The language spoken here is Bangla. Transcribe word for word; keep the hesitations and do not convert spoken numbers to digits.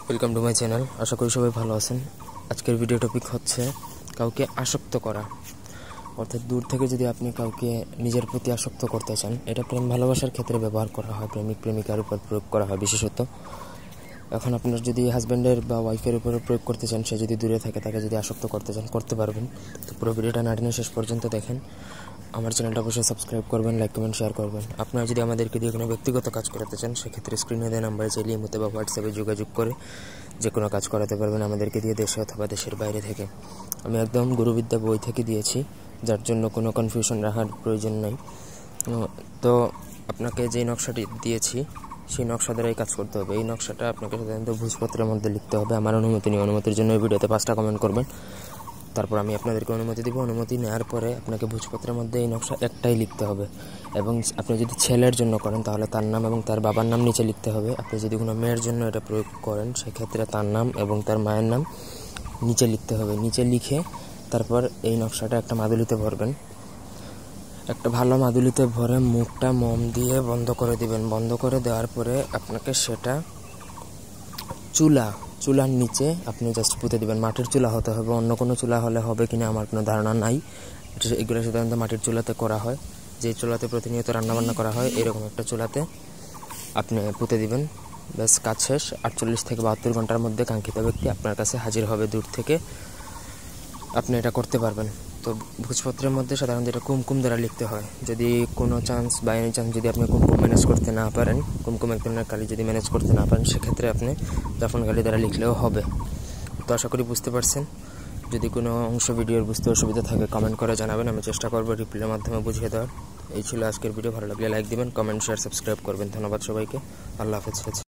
Welcome to my channel. আশা করি সবাই ভালো আছেন। আজকের ভিডিও টপিক হচ্ছে কাউকে আসক্ত করা, অর্থাৎ দূর থেকে যদি আপনি কাউকে নিজের প্রতি আসক্ত করতে চান, এটা প্রেম ভালোবাসার ক্ষেত্রে ব্যবহার করা হয়, প্রেমিক প্রেমিকার উপর প্রয়োগ করা হয় বিশেষত। এখন আপনার যদি হাজব্যান্ডের বা ওয়াইফের উপরে প্রয়োগ করতে চান, সে যদি দূরে থাকে, তাকে যদি আসক্ত করতে চান, করতে পারবেন। তো পুরো ভিডিওটা না টেনে শেষ পর্যন্ত দেখেন। আমার চ্যানেলটা অবশ্যই সাবস্ক্রাইব করবেন, লাইক কমেন্ট শেয়ার করবেন। আপনারা যদি আমাদেরকে দিয়ে কোনো ব্যক্তিগত কাজ করাতে চান, সেক্ষেত্রে স্ক্রিনে দেওয়া নাম্বারে চাইলে ইমোতে বা হোয়াটসঅ্যাপে যোগাযোগ করে যে কোনো কাজ করাতে পারবেন আমাদেরকে দিয়ে, দেশে অথবা দেশের বাইরে থেকে। আমি একদম গুরুবিদ্যা বই থেকে দিয়েছি, যার জন্য কোনো কনফিউশন রাখার প্রয়োজন নেই। তো আপনাকে যেই নকশাটি দিয়েছি, সেই নকশা দ্বারাই কাজ করতে হবে। এই নকশাটা আপনাকে সাধারণত ভোজপত্রের মধ্যে লিখতে হবে। আমার অনুমতি নিয়ে অনুমতির জন্য এই ভিডিওতে পাঁচটা কমেন্ট করবেন, তারপর আমি আপনাদেরকে অনুমতি দেবো। অনুমতি নেওয়ার পরে আপনাকে ভোজপত্রের মধ্যে এই নকশা একটাই লিখতে হবে। এবং আপনি যদি ছেলের জন্য করেন, তাহলে তার নাম এবং তার বাবার নাম নিচে লিখতে হবে। আপনি যদি কোনো মেয়ের জন্য এটা প্রয়োগ করেন, সেক্ষেত্রে তার নাম এবং তার মায়ের নাম নিচে লিখতে হবে। নিচে লিখে তারপর এই নকশাটা একটা মাদুলিতে ভরবেন। একটা ভালো মাদুলিতে ভরে মুখটা মোম দিয়ে বন্ধ করে দিবেন। বন্ধ করে দেওয়ার পরে আপনাকে সেটা চুলা চুলার নিচে আপনি জাস্ট পুঁতে দিবেন। মাটির চুলা হতে হবে, অন্য কোনো চুলা হলে হবে কিনা আমার কোনো ধারণা নাই। এগুলো সাধারণত মাটির চুলাতে করা হয়, যে চুলাতে প্রতিনিয়ত রান্নাবান্না করা হয়, এরকম একটা চুলাতে আপনি পুঁতে দিবেন। ব্যাস, কাজ শেষ। আটচল্লিশ থেকে বাহাত্তর ঘন্টার মধ্যে কাঙ্ক্ষিত ব্যক্তি আপনার কাছে হাজির হবে দূর থেকে। আপনি এটা করতে পারবেন। তো ভোজপত্রের মধ্যে সাধারণত এটা কুমকুম দ্বারা লিখতে হয়। যদি কোনো চান্স বা এনি চান্স যদি আপনি কুমকুম ম্যানেজ করতে না পারেন, কুমকুম এক ধরনের কালি যদি ম্যানেজ করতে না পারেন, সেক্ষেত্রে আপনি জাফরান কালি দ্বারা লিখলেও হবে। তো আশা করি বুঝতে পারছেন। যদি কোনো অংশ ভিডিওর বুঝতে অসুবিধা থাকে কমেন্ট করে জানাবেন, আমি চেষ্টা করবো রিপ্লাইয়ের মাধ্যমে বুঝিয়ে দেওয়ার। এই ছিল আজকের ভিডিও। ভালো লাগলে লাইক দিবেন, কমেন্ট শেয়ার সাবস্ক্রাইব করবেন। ধন্যবাদ সবাইকে। আল্লাহ হাফেজ।